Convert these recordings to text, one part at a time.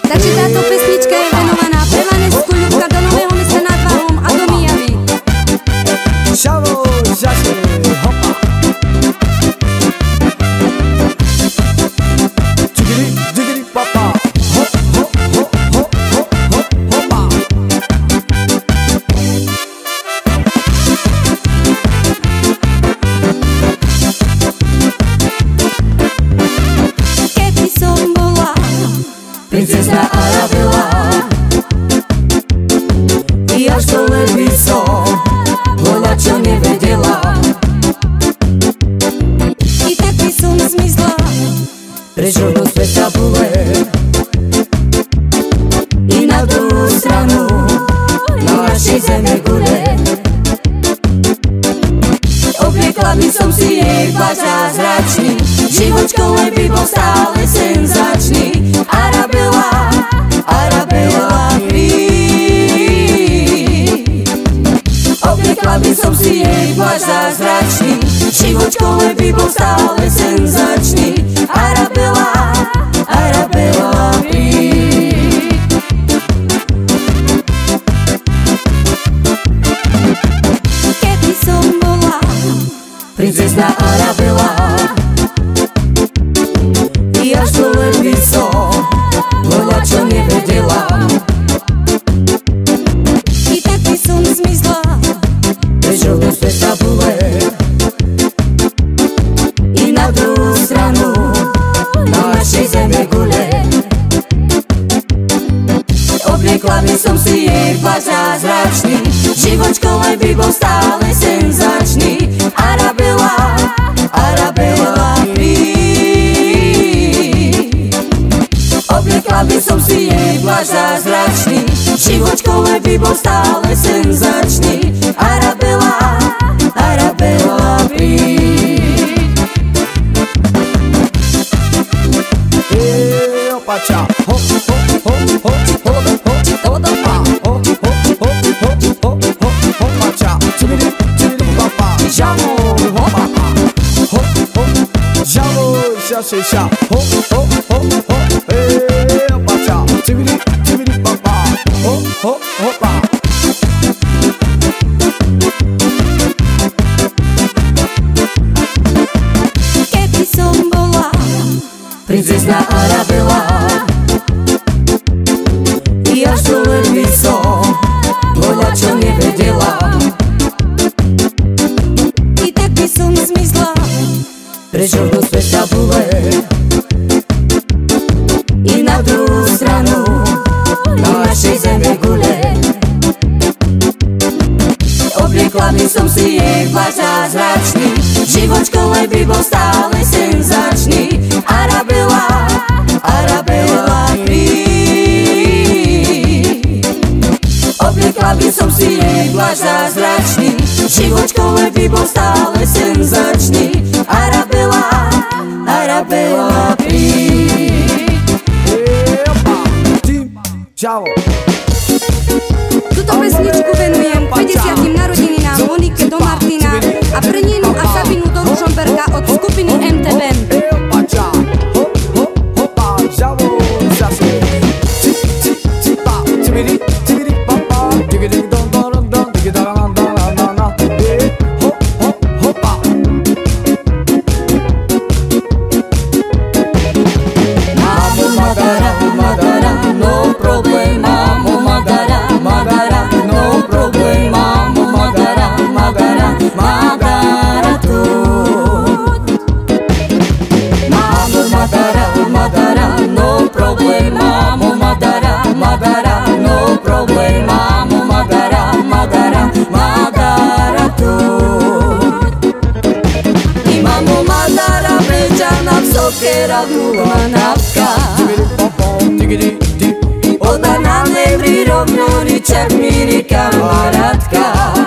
Takže táto pesnička je venovaná pre Vanesku, Ľubka do Nového Mesta nad Váhom a do Mijavy. Šavo, žaše, hopa. Čigiri, digiri, papa. Hop, hop, hop, hop, hop, hop, hopa. Keby som bola princezna Arabela, i až dole by som bola, čo nevedela. I tak by som zmizla Preč rovno svet tabule i na druhú stranu na našej zeme gule. Obliekla by som si jej plášť zázračný, živočko len by bol stále senzačný. Arabela, Arabela, obliekla by som si jej plášť zázračný, živočko len by bol stále senzačný. Arabela, Arabela, Keby som bola princezna Arabela, i až dole by som bola, čo nevedela. I tak by som zmizla Preč rovno svet tabule i na druhú stranu na našej zeme gule. Obliekla by som si jej plášť zázračný, živočko len by bol stále senzačný. Arabela, Arabela, obliekla by som si jej plášť zázračný, živočko len by bol stále senzačný. Arabela, Arabela, Opača, hop, hop, hop, hop, hop, hop, hopa. Hop, hop, hop, hop, hop, hop, hopača. Čibiri, čibiri, papa. Žavo, hopa. Hop, hop, žavo, žaše, ža. Hop, hop, hop, hop, opača. Čibiri, čibiri, papa. Hop, hop, hopa. Keby som bola princezna Arabela, i až dole by som bola, čo nevedela. I tak by som zmizla Preč rovno svet tabule i na druhú stranu na našej zeme gule. Obliekla by som si jej plášť zázračný, živočko len by bol stále senzačný. Arabela, Arabela, obliekla by som si jej plášť zázračný, živočko len by bol stále senzačný. Arabela, Arabela, Žavo. Túto pesničku venujem 50. narodeninám Monike do Martina a Brninu a Sabinu do Ružomberka od skupiny MT Band. Opača, hop, hop, hopa, žavo, žaše. Čipa, čibiri, čibiri, papa. Digiri, don, don, don, digiri, don, don, don, don. Hop, hop, hopa. Mamo Madara, Madara, no problem. Mamo Madara, Madara, no problem. Mamo Madara, Madara, Madara tu. Mamo Madara, Madara, no problem. Mamo Madara, Madara, no problem. Mamo Madara, Madara, Madara tu. I mamo Madara, Beđana, Sokera, Duvanavka. Oda na nevri rovnori, čak miri kamaratka.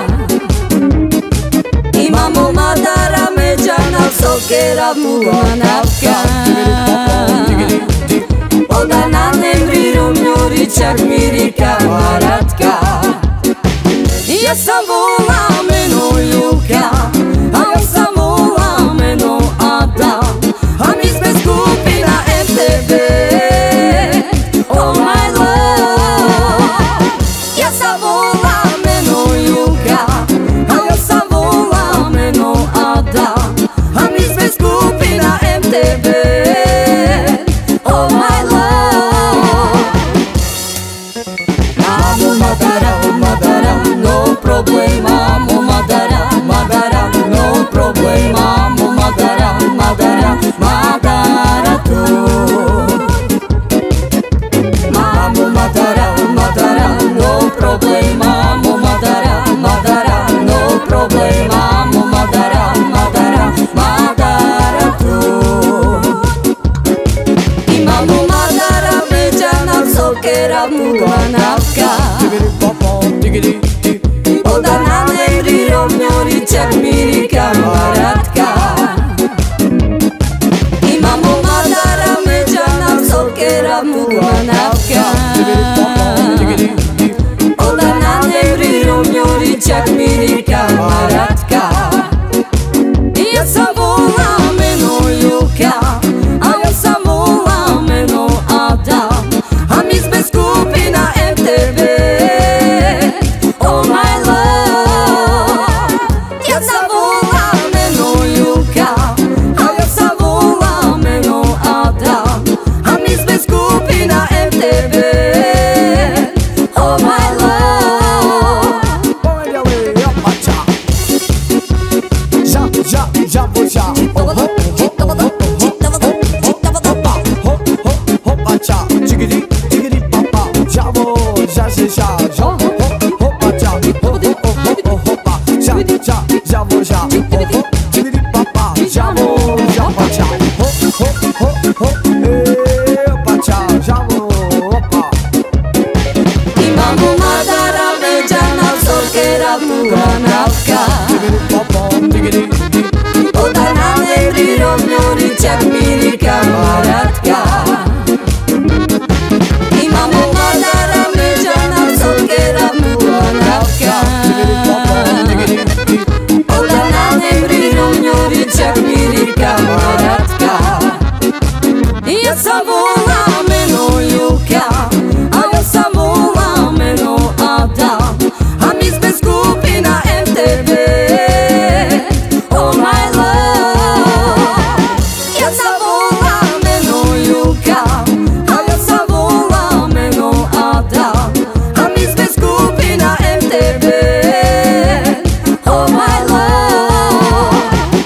Imamo Madara, Međana, Sokera, Duvanavka. Oda na nevri rovnori, čak miri kamaratka. Ja sam vola meno Ljubka, a ja sam vola meno Ada, a mi sme skupina MTB. Oh my ravnuganavka Odana nemri rovnjori čak miri kamaratka Imamo madara međana psovke ravnuganavka Odana nemri rovnjori čak miri kamaratka Ja sam vola meno Ljuka A ja sam vola meno Ada A mi sme skupina MTV Oh my love Ja sam vola meno Ljuka A ja sam vola meno Ada A mi sme skupina MTV Oh my love Imamo madara međana psovke ravnuganavka Odana nemri rovnjori čak miri kamaratka Imamo madara međana psovke ravnuganavka Odana nemri rovnjori čak miri kamaratka Ja sam vola meno Ljuka A ja sam vola meno Ada A mi sme skupina MTV Oh my love Ja sam vola meno Ljuka A ja sam vola meno Ada A mi sme skupina MTV Oh my love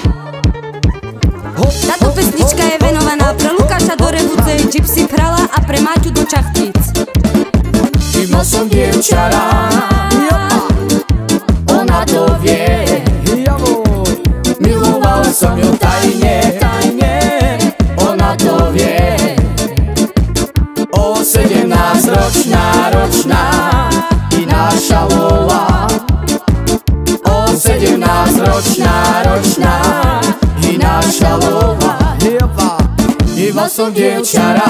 Táto pesnička je venovaná pre Lukáša do Revuce, Gypsy Krala a pre Maťu do Čachtic. Imal som dievčara Ona to vie Miloval som ju tajne Ona to vie O 17-ročná Ináša Lola O 17-ročná Ináša Lola Imal som dievčara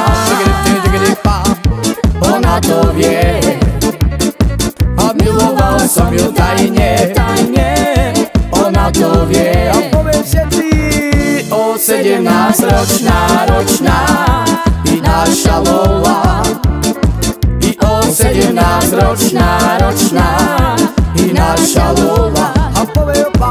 Ona to vie A miloval som ju tajne Ona to vie O 17-ročná Ináša Lola I o 17-ročná Ináša Lola A povie opa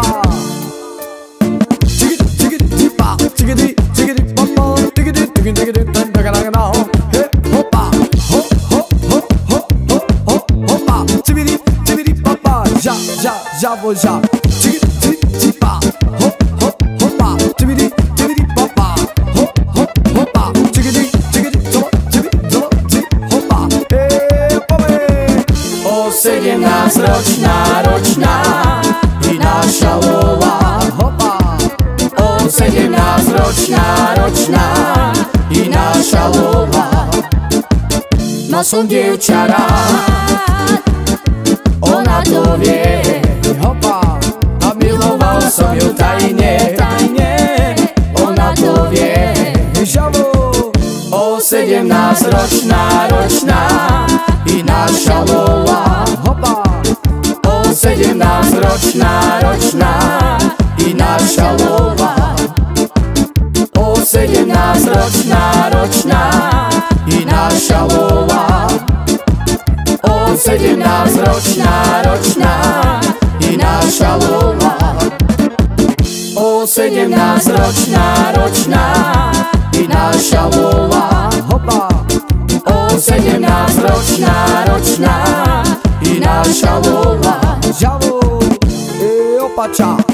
Javoja, chipa, hop hop hopa, chibidi chibidi papa, hop hop hopa, chigidi chigidi zola hopa, pome. O 17-ročná Ináša Lola Hopa, O 17-ročná Ináša Lola Mal som dievčara Ona to vie hopa, A miloval som ju tajne Ona to vie žavo, O 17-ročná Ináša Lola hopa, O 17-ročná Ináša Lola O 17-ročná Ináša Lola O 17-ročná Ináša Lola O 17-ročná Ináša Lola hopa, O 17-ročná Ináša Lola žavo, opača.